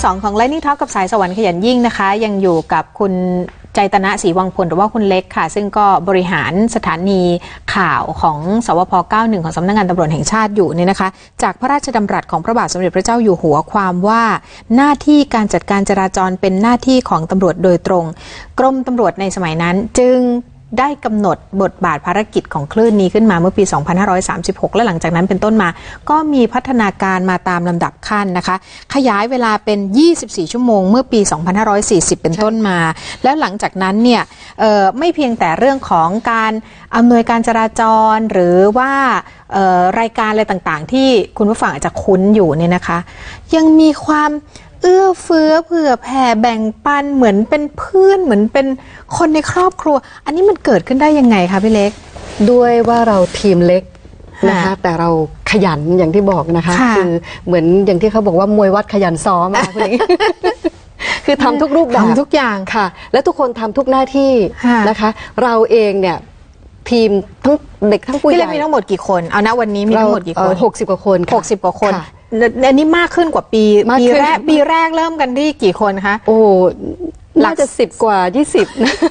2ของ Lightning Talk กับสายสวรรค์ขยันยิ่งนะคะยังอยู่กับคุณใจตนะศรีวังพลหรือว่าคุณเล็กค่ะซึ่งก็บริหารสถานีข่าวของสวพ91ของสำนักงานตำรวจแห่งชาติอยู่เนี่ยนะคะจากพระราชดำรัสของพระบาทสมเด็จพระเจ้าอยู่หัวความว่าหน้าที่การจัดการจราจรเป็นหน้าที่ของตำรวจโดยตรงกรมตำรวจในสมัยนั้นจึงได้กำหนดบทบาทภารกิจของคลื่นนี้ขึ้นมาเมื่อปี 2536 และหลังจากนั้นเป็นต้นมาก็มีพัฒนาการมาตามลำดับขั้นนะคะขยายเวลาเป็น 24 ชั่วโมงเมื่อปี 2540 เป็นต้นมาแล้วหลังจากนั้นเนี่ยไม่เพียงแต่เรื่องของการอำนวยการจราจรหรือว่ารายการอะไรต่างๆที่คุณผู้ฟังอาจจะคุ้นอยู่เนี่ยนะคะยังมีความเอื้อเฟื้อเผื่อแผ่แบ่งปันเหมือนเป็นเพื่อนเหมือนเป็นคนในครอบครัวอันนี้มันเกิดขึ้นได้ยังไงคะพี่เล็กด้วยว่าเราทีมเล็กนะคะแต่เราขยันอย่างที่บอกนะคะคือเหมือนอย่างที่เขาบอกว่ามวยวัดขยันซ้อมอะคุณเล็กคือทำทุกรูปแบบทุกอย่างค่ะและทุกคนทำทุกหน้าที่นะคะเราเองเนี่ยทีมทั้งเด็กทั้งผู้ใหญ่พี่เล็กมีทั้งหมดกี่คนเอาณวันนี้มีทั้งหมดกี่คน 60 กว่าคน 60 กว่าคนอันนี้มากขึ้นกว่าปีแรกเริ่มกันที่กี่คนคะโอ้น่าจะ10 กว่า 20 นะ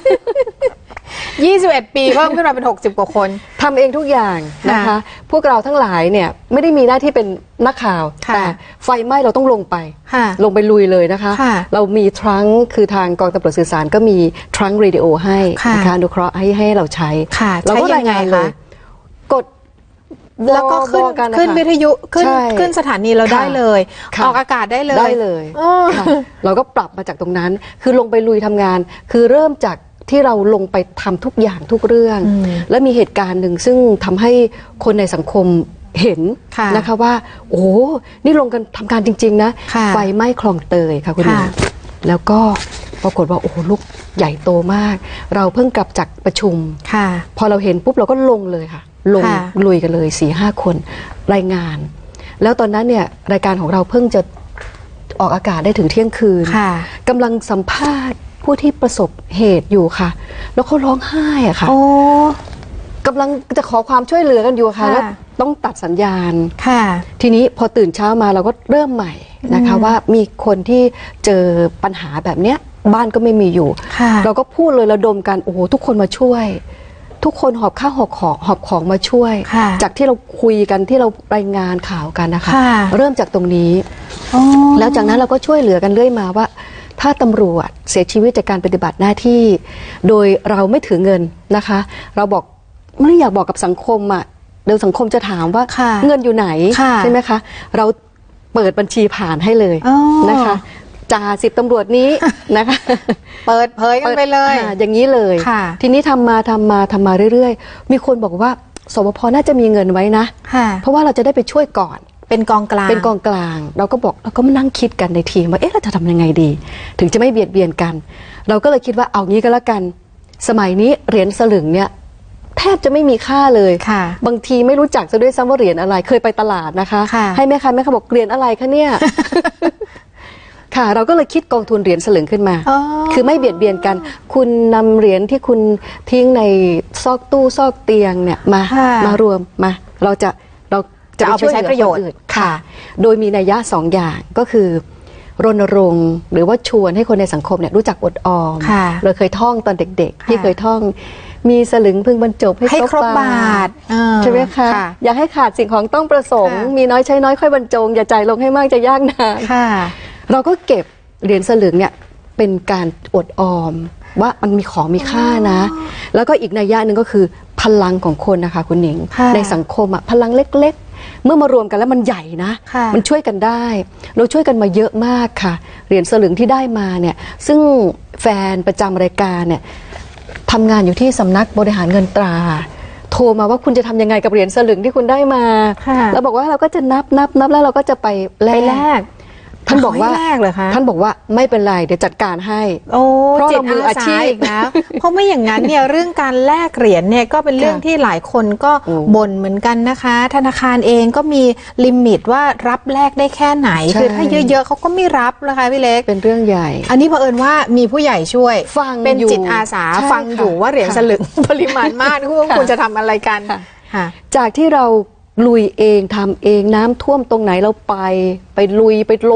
21 ปีเพิ่มขึ้นมาเป็น60 กว่าคนทำเองทุกอย่างนะคะพวกเราทั้งหลายเนี่ยไม่ได้มีหน้าที่เป็นนักข่าวแต่ไฟไหม้เราต้องลงไปลุยเลยนะคะเรามีทรังค์คือทางกองตำรวจสื่อสารก็มีทรังค์เรดิโอให้นะคะอนุเคราะห์ให้เราใช้เราก็รายงานเลยกดแล้วก็ขึ้นวิทยุขึ้นสถานีเราได้เลยออกอากาศได้เลยเราก็ปรับมาจากตรงนั้นคือลงไปลุยทำงานคือเริ่มจากที่เราลงไปทำทุกอย่างทุกเรื่องและมีเหตุการณ์หนึ่งซึ่งทำให้คนในสังคมเห็นนะคะว่าโอ้นี่ลงกันทำการจริงๆนะไฟไหม้คลองเตยค่ะคุณหญิงแล้วก็ปรากฏว่าโอ้โหลุกใหญ่โตมากเราเพิ่งกลับจากประชุมพอเราเห็นปุ๊บเราก็ลงเลยค่ะลงลุยกันเลย 4-5 คนรายงานแล้วตอนนั้นเนี่ยรายการของเราเพิ่งจะออกอากาศได้ถึงเที่ยงคืนกำลังสัมภาษณ์ผู้ที่ประสบเหตุอยู่ค่ะแล้วเขาร้องไห้อะค่ะกำลังจะขอความช่วยเหลือกันอยู่ค่ะแล้วต้องตัดสัญญาณทีนี้พอตื่นเช้ามาเราก็เริ่มใหม่นะคะว่ามีคนที่เจอปัญหาแบบเนี้ยบ้านก็ไม่มีอยู่เราก็พูดเลยระดมกันโอ้โหทุกคนมาช่วยทุกคนหอบข้าวหอบของมาช่วยจากที่เราคุยกันที่เรารายงานข่าวกันนะคะเริ่มจากตรงนี้แล้วจากนั้นเราก็ช่วยเหลือกันเรื่อยมาว่าถ้าตำรวจเสียชีวิตจากการปฏิบัติหน้าที่โดยเราไม่ถือเงินนะคะเราบอกไม่อยากบอกกับสังคมอ่ะเดี๋ยวสังคมจะถามว่าเงินอยู่ไหนใช่ไหมคะเราเปิดบัญชีผ่านให้เลยนะคะจ่า10 ตำรวจนี้นะคะเปิดเผยกันไปเลยอย่างนี้เลยทีนี้ทำมาเรื่อยๆมีคนบอกว่าสวพน่าจะมีเงินไว้นะเพราะว่าเราจะได้ไปช่วยก่อนเป็นกองกลางเราก็บอกเราก็มานั่งคิดกันในทีมว่าเอ๊ะเราจะทำยังไงดีถึงจะไม่เบียดเบียนกันเราก็เลยคิดว่าเอางี้ก็แล้วกันสมัยนี้เหรียญสลึงเนี่ยแทบจะไม่มีค่าเลยบางทีไม่รู้จักซะด้วยซ้ำว่าเหรียญอะไรเคยไปตลาดนะคะให้แม่ค้าบอกเหรียญอะไรคะเนี่ยค่ะเราก็เลยคิดกองทุนเหรียญสลึงขึ้นมาคือไม่เบียดเบียนกันคุณนำเหรียญที่คุณทิ้งในซอกตู้ซอกเตียงเนี่ยมารวมมาเราจะเอาไปใช้ประโยชน์ค่ะโดยมีนัยยะ2 อย่างก็คือรณรงค์หรือว่าชวนให้คนในสังคมเนี่ยรู้จักอดออมเราเคยท่องตอนเด็กๆที่เคยท่องมีสลึงพึงบรรจบให้ครบบาทใช่ไหมคะอย่าให้ขาดสิ่งของต้องประสงค์มีน้อยใช้น้อยค่อยบรรจงอย่าใจลงให้มากจะยากนานเราก็เก็บเหรียญสลึงเนี่ยเป็นการอดออมว่ามันมีของมีค่านะแล้วก็อีกนัยยะหนึ่งก็คือพลังของคนนะคะคุณหนิงในสังคมพลังเล็กๆเมื่อมารวมกันแล้วมันใหญ่นะมันช่วยกันได้เราช่วยกันมาเยอะมากค่ะเหรียญสลึงที่ได้มาเนี่ยซึ่งแฟนประจำรายการเนี่ยทำงานอยู่ที่สำนักบริหารเงินตราโทรมาว่าคุณจะทำยังไงกับเหรียญสลึงที่คุณได้มาแล้วบอกว่าเราก็จะนับแล้วเราก็จะไปแลกท่านบอกว่าไม่เป็นไรเดี๋ยวจัดการให้เพราะเรามืออาชีพนะเพราะไม่อย่างนั้นเนี่ยเรื่องการแลกเหรียญเนี่ยก็เป็นเรื่องที่หลายคนก็บ่นเหมือนกันนะคะธนาคารเองก็มีลิมิตว่ารับแลกได้แค่ไหนคือถ้าเยอะๆเขาก็ไม่รับนะคะพี่เล็กเป็นเรื่องใหญ่อันนี้เผอิญว่ามีผู้ใหญ่ช่วยเป็นจิตอาสาฟังอยู่ว่าเหรียญสลึงปริมาณมากคุณจะทำอะไรกันจากที่เราลุยเองทำเองน้ำท่วมตรงไหนเราไปลุยไปลง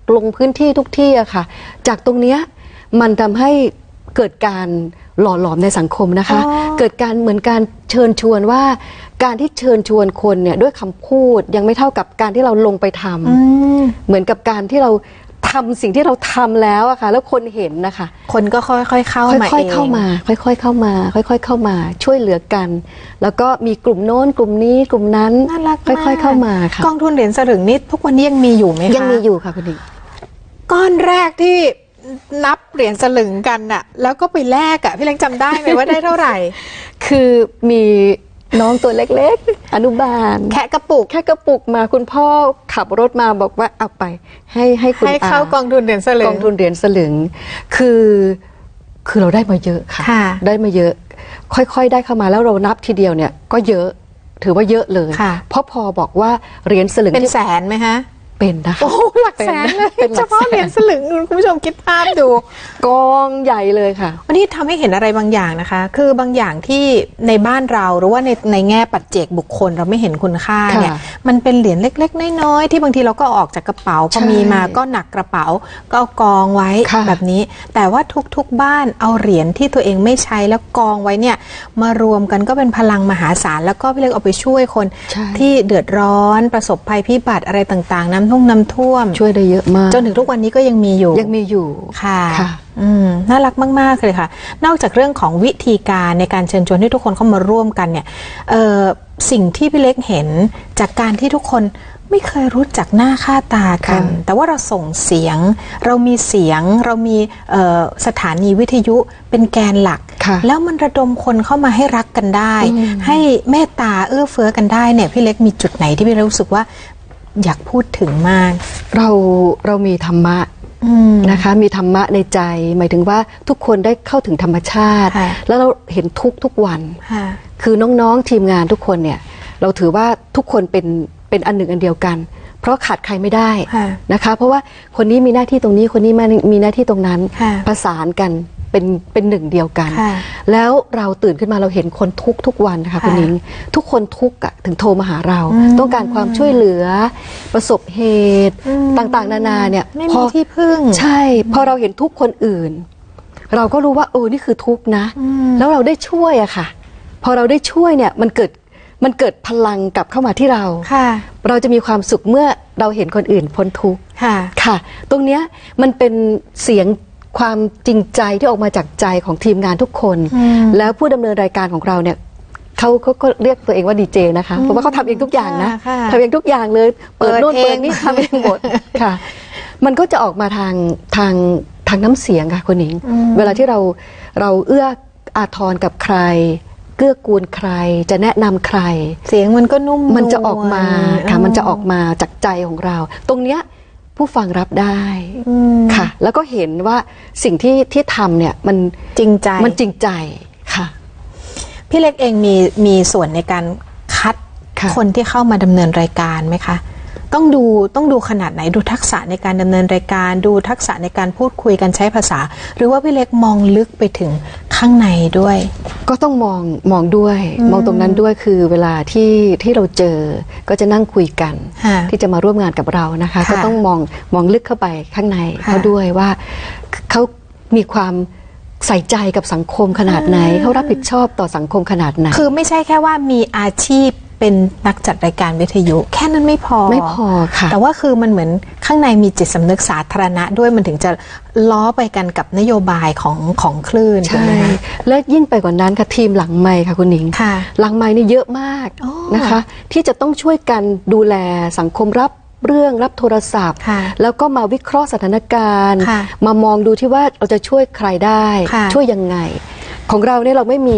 ลงพื้นที่ทุกที่อะค่ะจากตรงเนี้ยมันทำให้เกิดการหล่อหลอมในสังคมนะคะเกิดการเหมือนการเชิญชวนว่าการที่เชิญชวนคนเนี่ยด้วยคำพูดยังไม่เท่ากับการที่เราลงไปทำเหมือนกับการที่เราทำสิ่งที่เราทำแล้วอะค่ะแล้วคนเห็นนะคะคนก็ค่อยๆเข้ามาเองค่อยๆเข้ามาค่อยๆเข้ามาช่วยเหลือกันแล้วก็มีกลุ่มโน้นกลุ่มนี้กลุ่มนั้นค่อยๆเข้ามาค่ะกองทุนเหรียญสลึงนี่ทุกวันนี้ยังมีอยู่ไหมคะยังมีอยู่ค่ะคุณหญิงก้อนแรกที่นับเหรียญสลึงกันน่ะแล้วก็ไปแลกอะพี่เล็กจำได้ไหมว่าได้เท่าไหร่คือมีน้องตัวเล็กๆอนุบาลแค่กระปุกมาคุณพ่อขับรถมาบอกว่าเอาไปให้คุณให้เข้ากองทุนเหรียญสลึงกองทุนเหรียญสลึงคือเราได้มาเยอะค่ะได้มาเยอะค่อยๆได้เข้ามาแล้วเรานับทีเดียวเนี่ยก็เยอะถือว่าเยอะเลยเพราะพอบอกว่าเหรียญสลึงเป็นแสนไหมคะเป็นนะคะโอ้หลักแสนเลยเฉพาะเหรียญสลึงคุณผู้ชมคิดภาพดูกองใหญ่เลยค่ะวันนี้ทำให้เห็นอะไรบางอย่างนะคะคือบางอย่างที่ในบ้านเราหรือว่าในแง่ปัจเจกบุคคลเราไม่เห็นคุณค่าเนี่ยมันเป็นเหรียญเล็กๆน้อยๆที่บางทีเราก็ออกจากกระเป๋าพอมีมาก็หนักกระเป๋าก็กองไว้แบบนี้แต่ว่าทุกๆบ้านเอาเหรียญที่ตัวเองไม่ใช้แล้วกองไว้เนี่ยมารวมกันก็เป็นพลังมหาศาลแล้วก็พี่เล็กเอาไปช่วยคนที่เดือดร้อนประสบภัยพิบัติอะไรต่างๆน้ำท่วมช่วยได้เยอะมากจนถึงทุกวันนี้ก็ยังมีอยู่ค่ะน่ารักมากๆเลยค่ะนอกจากเรื่องของวิธีการในการเชิญชวนให้ทุกคนเข้ามาร่วมกันเนี่ยสิ่งที่พี่เล็กเห็นจากการที่ทุกคนไม่เคยรู้จักหน้าค่าตากันแต่ว่าเราส่งเสียงเรามีเสียงเรามีสถานีวิทยุเป็นแกนหลักแล้วมันระดมคนเข้ามาให้รักกันได้ให้เมตตาเอื้อเฟื้อกันได้เนี่ยพี่เล็กมีจุดไหนที่พี่เล็กรู้สึกว่าอยากพูดถึงมากเรามีธรรมะนะคะมีธรรมะในใจหมายถึงว่าทุกคนได้เข้าถึงธรรมชาติแล้วเราเห็นทุกวันคือน้องๆทีมงานทุกคนเนี่ยเราถือว่าทุกคนเป็นอันหนึ่งอันเดียวกันเพราะขาดใครไม่ได้นะคะเพราะว่าคนนี้มีหน้าที่ตรงนี้คนนี้มีหน้าที่ตรงนั้นประสานกันเป็นหนึ่งเดียวกันแล้วเราตื่นขึ้นมาเราเห็นคนทุกวันนะคะคุณหญิงทุกคนทุกข์ถึงโทรมาหาเราต้องการความช่วยเหลือประสบเหตุต่างๆนานาเนี่ยไม่มีที่พึ่งใช่พอเราเห็นทุกคนอื่นเราก็รู้ว่านี่คือทุกข์นะแล้วเราได้ช่วยอะค่ะพอเราได้ช่วยเนี่ยมันเกิดพลังกลับเข้ามาที่เราเราจะมีความสุขเมื่อเราเห็นคนอื่นพ้นทุกข์ค่ะตรงเนี้ยมันเป็นเสียงความจริงใจที่ออกมาจากใจของทีมงานทุกคนแล้วผู้ดำเนินรายการของเราเนี่ยเขาก็เรียกตัวเองว่าดีเจนะคะเพราะว่าเขาทำเองทุกอย่างนะทำเองทุกอย่างเลยเปิดโน่นเปิดนี่ทำเองหมดค่ะมันก็จะออกมาทางน้ำเสียงค่ะคุณหญิงเวลาที่เราเอื้ออาทรกับใครเกื้อกูลใครจะแนะนำใครเสียงมันก็นุ่มมันจะออกมาค่ะมันจะออกมาจากใจของเราตรงเนี้ยผู้ฟังรับได้ค่ะแล้วก็เห็นว่าสิ่งที่ทำเนี่ยมันจริงใจค่ะพี่เล็กเองมีส่วนในการคัดคนที่เข้ามาดำเนินรายการไหมคะต้องดูขนาดไหนดูทักษะในการดำเนินรายการดูทักษะในการพูดคุยกันใช้ภาษาหรือว่าพี่เล็กมองลึกไปถึงข้างในด้วยก็ต้องมองด้วยมองตรงนั้นด้วยคือเวลาที่เราเจอก็จะนั่งคุยกันที่จะมาร่วมงานกับเรานะคะก็ต้องมองลึกเข้าไปข้างในเขาด้วยว่าเขามีความใส่ใจกับสังคมขนาดไหนเขารับผิดชอบต่อสังคมขนาดไหนคือไม่ใช่แค่ว่ามีอาชีพเป็นนักจัดรายการวิทยุแค่นั้นไม่พอค่ะแต่ว่าคือมันเหมือนข้างในมีจิตสำนึกสาธารณะด้วยมันถึงจะล้อไปกันกับนโยบายของคลื่นใช่และยิ่งไปกว่านั้นค่ะทีมหลังไมค์ค่ะคุณหนิงหลังไมค์นี่เยอะมากนะคะที่จะต้องช่วยกันดูแลสังคมรับโทรศัพท์แล้วก็มาวิเคราะห์สถานการณ์มามองดูที่ว่าเราจะช่วยใครได้ช่วยยังไงของเราเนี่ยเราไม่มี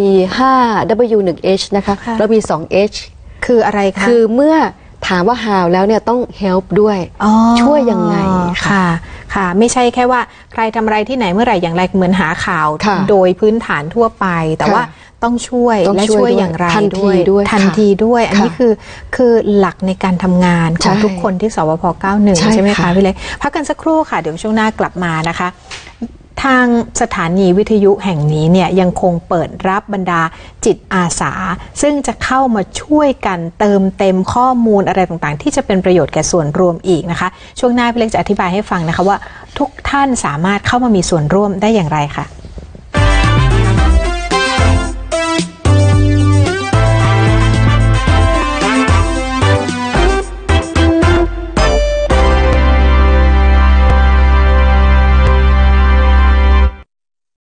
5W1H นะคะเรามี 2H คืออะไรคะคือเมื่อถามว่า how แล้วเนี่ยต้อง help ด้วยช่วยยังไงค่ะไม่ใช่แค่ว่าใครทำอะไรที่ไหนเมื่อไหร่อย่างไรเหมือนหาข่าวโดยพื้นฐานทั่วไปแต่ว่าต้องช่วยและช่วยอย่างไรทันทีด้วยอันนี้คือหลักในการทำงานของทุกคนที่สวพ91ใช่ไหมคะพี่เล็กพักกันสักครู่ค่ะเดี๋ยวช่วงหน้ากลับมานะคะทางสถานีวิทยุแห่งนี้เนี่ยยังคงเปิดรับบรรดาจิตอาสาซึ่งจะเข้ามาช่วยกันเติมเต็มข้อมูลอะไรต่างๆที่จะเป็นประโยชน์แก่ส่วนรวมอีกนะคะช่วงหน้าพี่เล็กจะอธิบายให้ฟังนะคะว่าทุกท่านสามารถเข้ามามีส่วนร่วมได้อย่างไรค่ะ